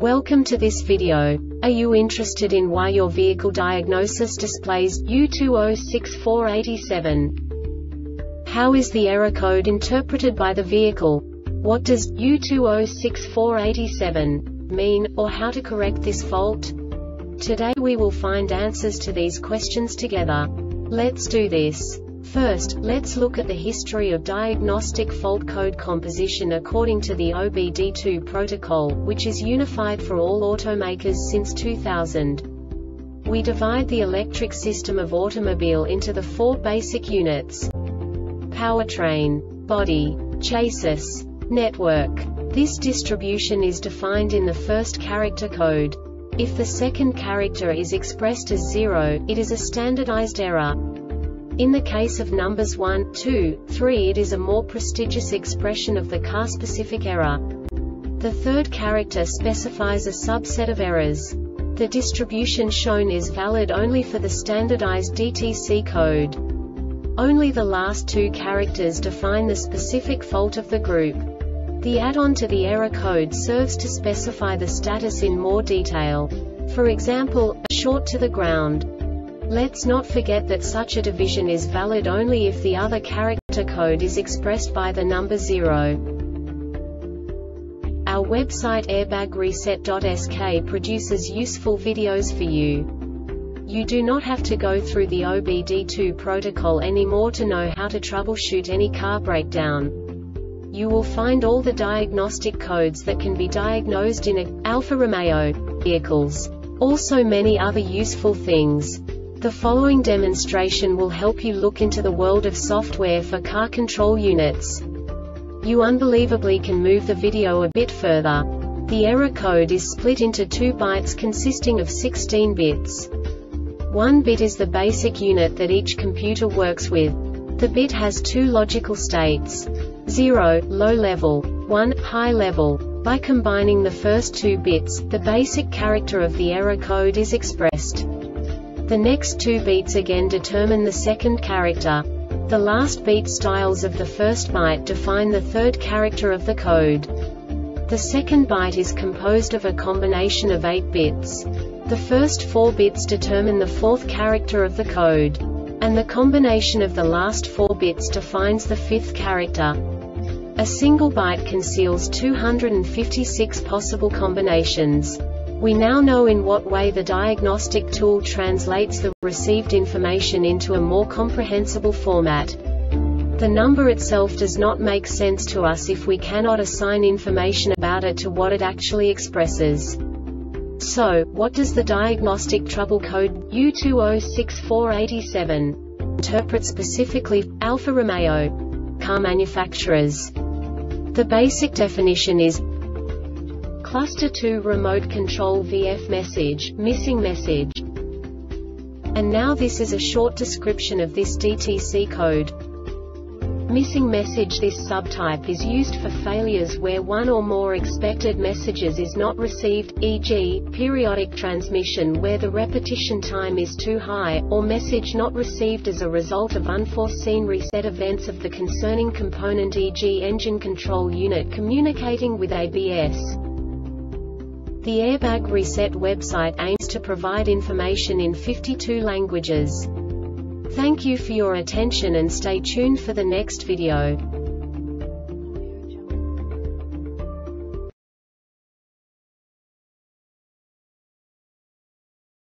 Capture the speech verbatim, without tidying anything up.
Welcome to this video. Are you interested in why your vehicle diagnosis displays U two zero six four eight seven? How is the error code interpreted by the vehicle? What does U two zero six four eight seven mean, or how to correct this fault? Today we will find answers to these questions together. Let's do this. First, let's look at the history of diagnostic fault code composition according to the O B D two protocol, which is unified for all automakers since two thousand. We divide the electric system of automobile into the four basic units: powertrain, body, chassis, network. This distribution is defined in the first character code. If the second character is expressed as zero, it is a standardized error. In the case of numbers one, two, three, it is a more prestigious expression of the car-specific error. The third character specifies a subset of errors. The distribution shown is valid only for the standardized D T C code. Only the last two characters define the specific fault of the group. The add-on to the error code serves to specify the status in more detail. For example, a short to the ground. Let's not forget that such a division is valid only if the other character code is expressed by the number zero. Our website airbag reset dot S K produces useful videos for you. You do not have to go through the O B D two protocol anymore to know how to troubleshoot any car breakdown. You will find all the diagnostic codes that can be diagnosed in a Alfa Romeo vehicles. Also many other useful things. The following demonstration will help you look into the world of software for car control units. You unbelievably can move the video a bit further. The error code is split into two bytes consisting of sixteen bits. One bit is the basic unit that each computer works with. The bit has two logical states: zero, low level, one, high level. By combining the first two bits, the basic character of the error code is expressed. The next two beats again determine the second character. The last beat styles of the first byte define the third character of the code. The second byte is composed of a combination of eight bits. The first four bits determine the fourth character of the code. And the combination of the last four bits defines the fifth character. A single byte conceals two hundred fifty-six possible combinations. We now know in what way the diagnostic tool translates the received information into a more comprehensible format. The number itself does not make sense to us if we cannot assign information about it to what it actually expresses. So, what does the diagnostic trouble code U two zero six four eight seven interpret specifically for Alfa Romeo car manufacturers? The basic definition is Cluster two Remote Control V F Message, Missing Message. And now this is a short description of this D T C code. Missing message. This subtype is used for failures where one or more expected messages is not received, for example, periodic transmission where the repetition time is too high, or message not received as a result of unforeseen reset events of the concerning component, for example engine control unit communicating with A B S. The Airbag Reset website aims to provide information in fifty-two languages. Thank you for your attention and stay tuned for the next video.